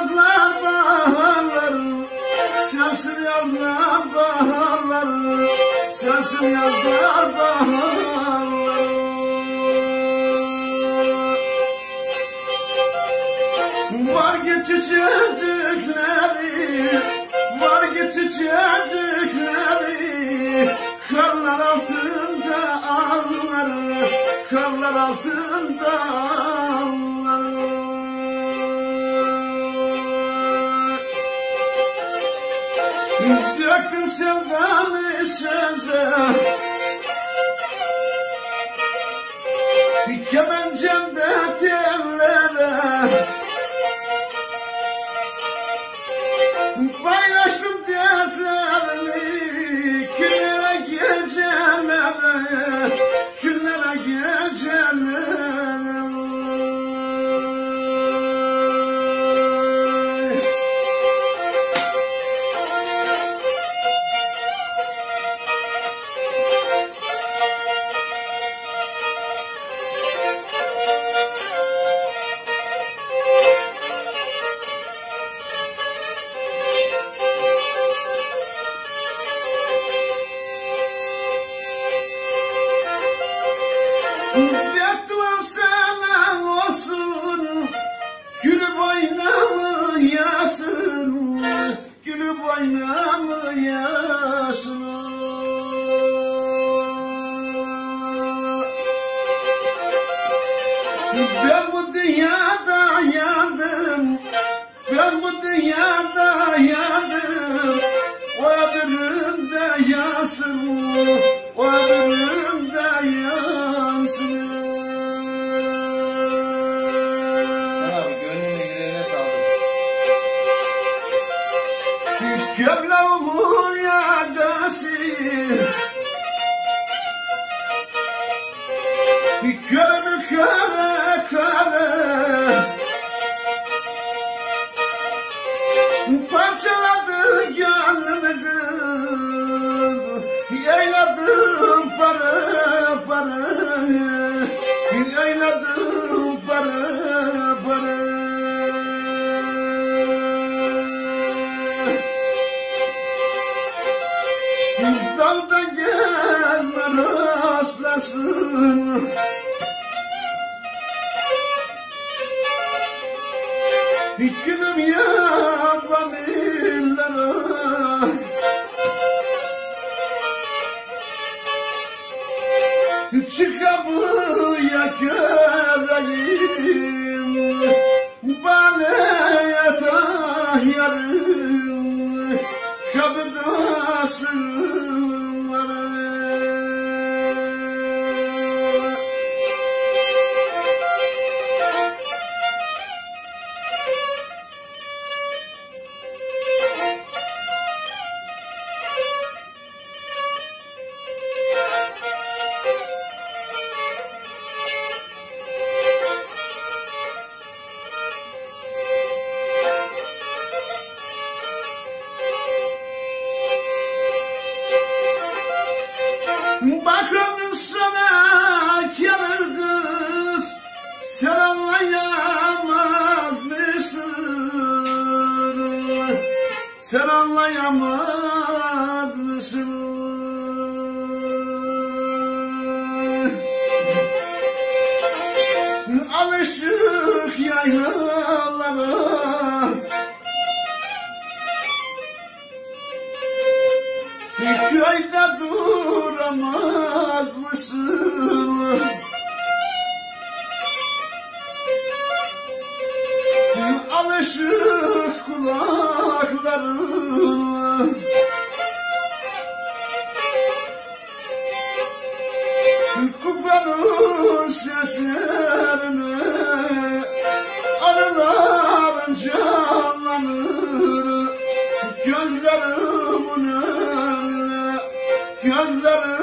yazlar baharlar, sensin yazlar baharlar, sensin yazlar baharlar. Var git çiçekleri, var git çiçekleri, karlar altında ağlar, karlar altında ağlar. Döktüm sevdamı söze, kemencemde tellere, paylaştım dertlerimi günlere gecelere, günlere gecelere. Beddua sana olsun, gülü boynamı yasın, gülü boynamı yasın. Ben bu dünyada yandım, ben bu dünyada yandım, o öbüründe yansın, o öbüründe yansın. Gömleğimin yakası, körümü köre köre, parçaladı gönlümü kız, yayladım para para, yayladım para para. Dalda gezme rastlasın, gülüm yaban illere, çıkabıya köreyim, bana yatah yarım, kabırdasın. Bakalım sana gelir kız, sen anlayamaz mısın? Sen anlayamaz mısın? Alışık yaylalara, köyde duramaz mısın? Alışık kulakların, kupanın seslerine, arıların canlanır, gözlerimin önüne, gözlerim